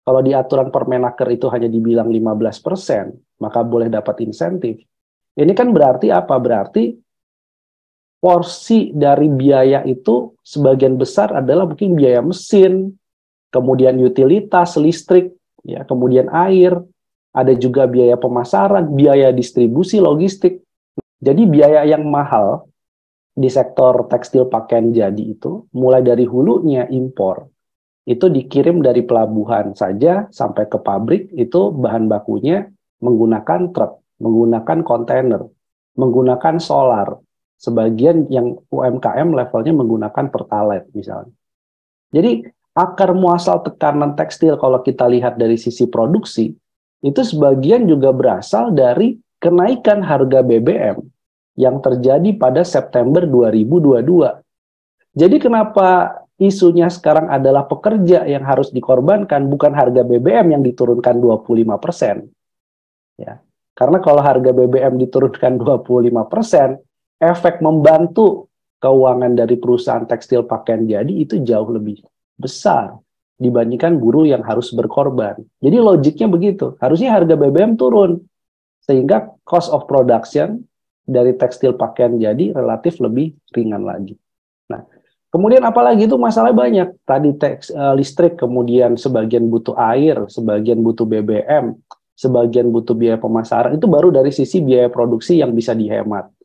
Kalau di aturan Permenaker itu hanya dibilang 15%, maka boleh dapat insentif. Ini kan berarti apa? Berarti porsi dari biaya itu sebagian besar adalah mungkin biaya mesin, kemudian utilitas, listrik, ya, kemudian air, ada juga biaya pemasaran, biaya distribusi, logistik. Jadi biaya yang mahal di sektor tekstil pakaian jadi itu, mulai dari hulunya impor, itu dikirim dari pelabuhan saja sampai ke pabrik, itu bahan bakunya menggunakan truk, menggunakan kontainer, menggunakan solar. Sebagian yang UMKM levelnya menggunakan pertalite misalnya. Jadi akar muasal tekanan tekstil kalau kita lihat dari sisi produksi, itu sebagian juga berasal dari kenaikan harga BBM yang terjadi pada September 2022. Jadi kenapa isunya sekarang adalah pekerja yang harus dikorbankan, bukan harga BBM yang diturunkan 25%. Ya. Karena kalau harga BBM diturunkan 25%, efek membantu keuangan dari perusahaan tekstil pakaian jadi itu jauh lebih besar dibandingkan buruh yang harus berkorban. Jadi logiknya begitu, harusnya harga BBM turun, sehingga cost of production dari tekstil pakaian jadi relatif lebih ringan lagi. Nah, kemudian apalagi itu masalah banyak. Tadi listrik, kemudian sebagian butuh air, sebagian butuh BBM, sebagian butuh biaya pemasaran. Itu baru dari sisi biaya produksi yang bisa dihemat.